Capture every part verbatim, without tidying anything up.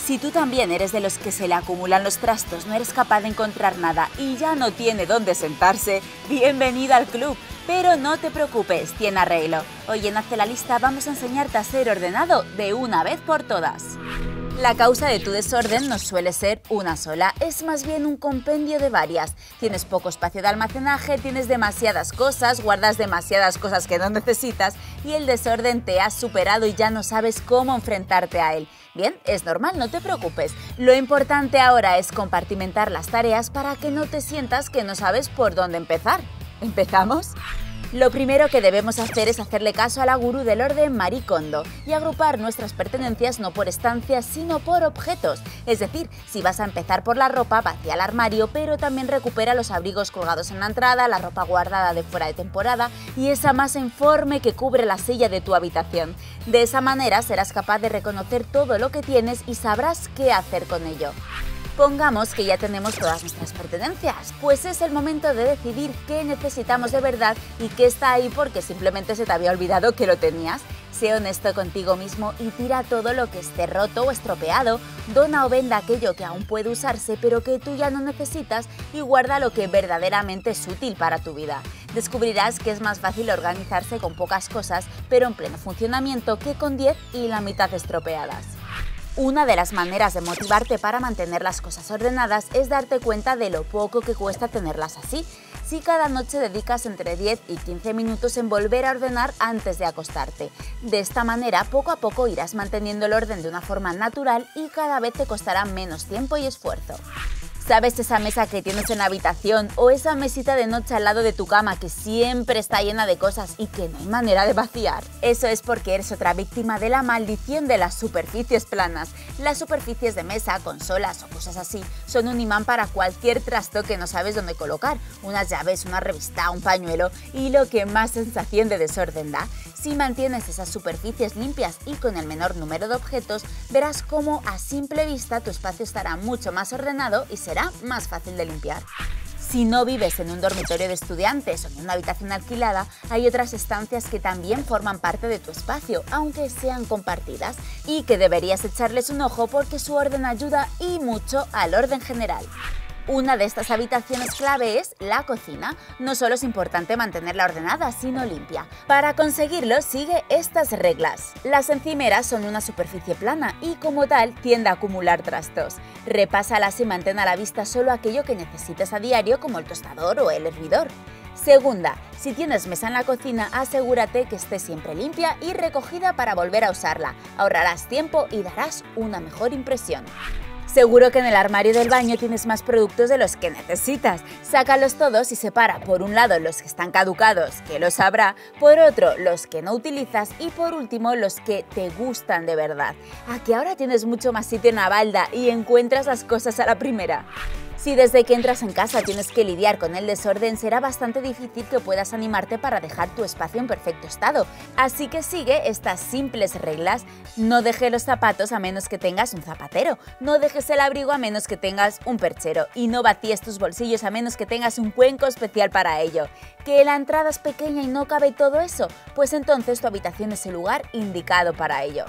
Si tú también eres de los que se le acumulan los trastos, no eres capaz de encontrar nada y ya no tiene dónde sentarse, bienvenida al club. Pero no te preocupes, tiene arreglo. Hoy en Hazte la Lista vamos a enseñarte a ser ordenado de una vez por todas. La causa de tu desorden no suele ser una sola, es más bien un compendio de varias. Tienes poco espacio de almacenaje, tienes demasiadas cosas, guardas demasiadas cosas que no necesitas y el desorden te ha superado y ya no sabes cómo enfrentarte a él. Bien, es normal, no te preocupes. Lo importante ahora es compartimentar las tareas para que no te sientas que no sabes por dónde empezar. ¿Empezamos? Lo primero que debemos hacer es hacerle caso a la gurú del orden Marie Kondo y agrupar nuestras pertenencias no por estancias sino por objetos. Es decir, si vas a empezar por la ropa, vacía el armario, pero también recupera los abrigos colgados en la entrada, la ropa guardada de fuera de temporada y esa masa informe que cubre la silla de tu habitación. De esa manera serás capaz de reconocer todo lo que tienes y sabrás qué hacer con ello. Pongamos que ya tenemos todas nuestras pertenencias, pues es el momento de decidir qué necesitamos de verdad y qué está ahí porque simplemente se te había olvidado que lo tenías. Sé honesto contigo mismo y tira todo lo que esté roto o estropeado, dona o venda aquello que aún puede usarse pero que tú ya no necesitas y guarda lo que verdaderamente es útil para tu vida. Descubrirás que es más fácil organizarse con pocas cosas pero en pleno funcionamiento que con diez y la mitad estropeadas. Una de las maneras de motivarte para mantener las cosas ordenadas es darte cuenta de lo poco que cuesta tenerlas así. Si cada noche dedicas entre diez y quince minutos en volver a ordenar antes de acostarte. De esta manera, poco a poco irás manteniendo el orden de una forma natural y cada vez te costará menos tiempo y esfuerzo. ¿Sabes esa mesa que tienes en la habitación o esa mesita de noche al lado de tu cama que siempre está llena de cosas y que no hay manera de vaciar? Eso es porque eres otra víctima de la maldición de las superficies planas. Las superficies de mesa, consolas o cosas así son un imán para cualquier trasto que no sabes dónde colocar, unas llaves, una revista, un pañuelo y lo que más sensación de desorden da. Si mantienes esas superficies limpias y con el menor número de objetos, verás cómo a simple vista tu espacio estará mucho más ordenado y será más fácil de limpiar. Si no vives en un dormitorio de estudiantes o en una habitación alquilada, hay otras estancias que también forman parte de tu espacio, aunque sean compartidas, y que deberías echarles un ojo porque su orden ayuda y mucho al orden general. Una de estas habitaciones clave es la cocina. No solo es importante mantenerla ordenada, sino limpia. Para conseguirlo, sigue estas reglas. Las encimeras son una superficie plana y, como tal, tiende a acumular trastos. Repásalas y mantén a la vista solo aquello que necesites a diario, como el tostador o el hervidor. Segunda, si tienes mesa en la cocina, asegúrate que esté siempre limpia y recogida para volver a usarla. Ahorrarás tiempo y darás una mejor impresión. Seguro que en el armario del baño tienes más productos de los que necesitas. Sácalos todos y separa por un lado los que están caducados, que los habrá, por otro los que no utilizas y por último los que te gustan de verdad. ¿A que ahora tienes mucho más sitio en la balda y encuentras las cosas a la primera? Si desde que entras en casa tienes que lidiar con el desorden, será bastante difícil que puedas animarte para dejar tu espacio en perfecto estado. Así que sigue estas simples reglas. No dejes los zapatos a menos que tengas un zapatero, no dejes el abrigo a menos que tengas un perchero y no vacíes tus bolsillos a menos que tengas un cuenco especial para ello. ¿Que la entrada es pequeña y no cabe todo eso? Pues entonces tu habitación es el lugar indicado para ello.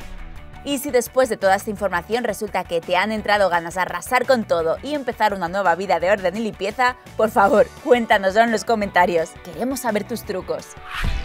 Y si después de toda esta información resulta que te han entrado ganas de arrasar con todo y empezar una nueva vida de orden y limpieza, por favor, cuéntanoslo en los comentarios. Queremos saber tus trucos.